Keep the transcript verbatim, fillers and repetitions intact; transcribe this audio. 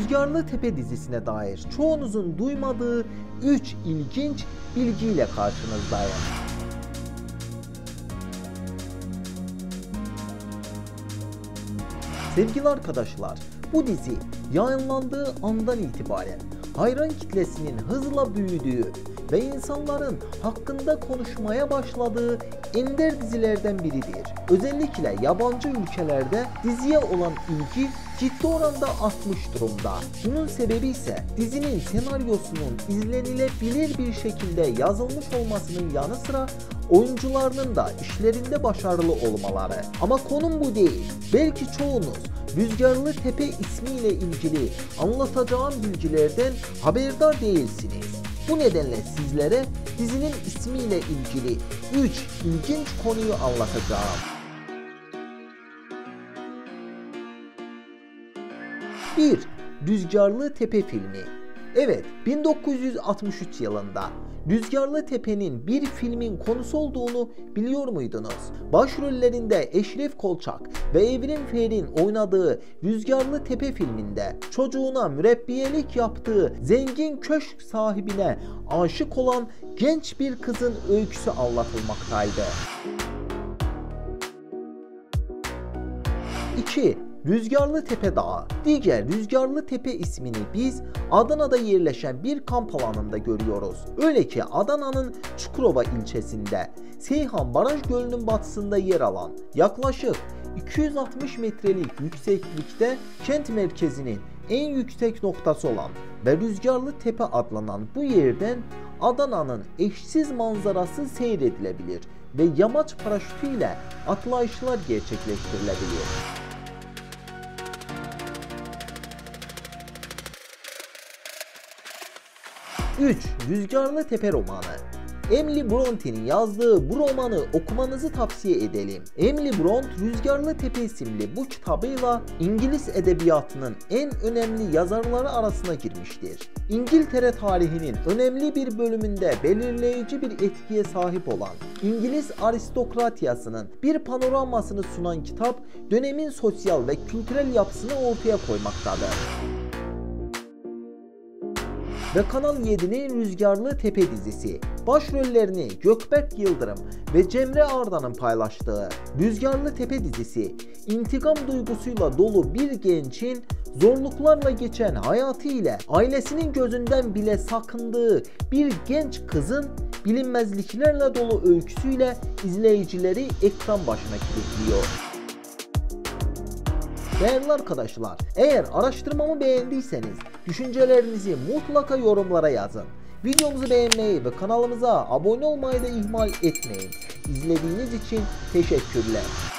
Rüzgarlı Tepe dizisine dair çoğunuzun duymadığı üç ilginç bilgiyle karşınızdayım. Sevgili arkadaşlar, bu dizi yayınlandığı andan itibaren hayran kitlesinin hızla büyüdüğü ve insanların hakkında konuşmaya başladığı ender dizilerden biridir. Özellikle yabancı ülkelerde diziye olan ilgi ciddi oranda artmış durumda. Bunun sebebi ise dizinin senaryosunun izlenilebilir bir şekilde yazılmış olmasının yanı sıra oyuncularının da işlerinde başarılı olmaları. Ama konum bu değil. Belki çoğunuz Rüzgarlı Tepe ismiyle ilgili anlatacağım bilgilerden haberdar değilsiniz. Bu nedenle sizlere dizinin ismiyle ilgili üç ilginç konuyu anlatacağım. bir. Rüzgarlı Tepe filmi. Evet, bin dokuz yüz altmış üç yılında Rüzgarlı Tepe'nin bir filmin konusu olduğunu biliyor muydunuz? Başrollerinde Eşref Kolçak ve Evrim Fer'in oynadığı Rüzgarlı Tepe filminde çocuğuna mürebbiyelik yaptığı zengin köşk sahibine aşık olan genç bir kızın öyküsü anlatılmaktaydı. iki. Rüzgarlı Tepe Dağı. Diğer Rüzgarlı Tepe ismini biz Adana'da yerleşen bir kamp alanında görüyoruz. Öyle ki Adana'nın Çukurova ilçesinde Seyhan Baraj Gölü'nün batısında yer alan yaklaşık iki yüz altmış metrelik yükseklikte kent merkezinin en yüksek noktası olan ve Rüzgarlı Tepe adlanan bu yerden Adana'nın eşsiz manzarası seyredilebilir ve yamaç paraşütüyle atlayışlar gerçekleştirilebilir. üç. Rüzgarlı Tepe romanı. Emily Bronte'nin yazdığı bu romanı okumanızı tavsiye edelim. Emily Bronte, Rüzgarlı Tepe isimli bu kitabıyla İngiliz edebiyatının en önemli yazarları arasına girmiştir. İngiltere tarihinin önemli bir bölümünde belirleyici bir etkiye sahip olan İngiliz aristokratyasının bir panoramasını sunan kitap, dönemin sosyal ve kültürel yapısını ortaya koymaktadır. Ve Kanal yedi'nin Rüzgarlı Tepe dizisi. Başrollerini Gökberk Yıldırım ve Cemre Arda'nın paylaştığı Rüzgarlı Tepe dizisi, intikam duygusuyla dolu bir gençin zorluklarla geçen hayatı ile ailesinin gözünden bile sakındığı bir genç kızın bilinmezliklerle dolu öyküsüyle izleyicileri ekran başına kilitliyor. Değerli arkadaşlar, eğer araştırmamı beğendiyseniz düşüncelerinizi mutlaka yorumlara yazın. Videomuzu beğenmeyi ve kanalımıza abone olmayı da ihmal etmeyin. İzlediğiniz için teşekkürler.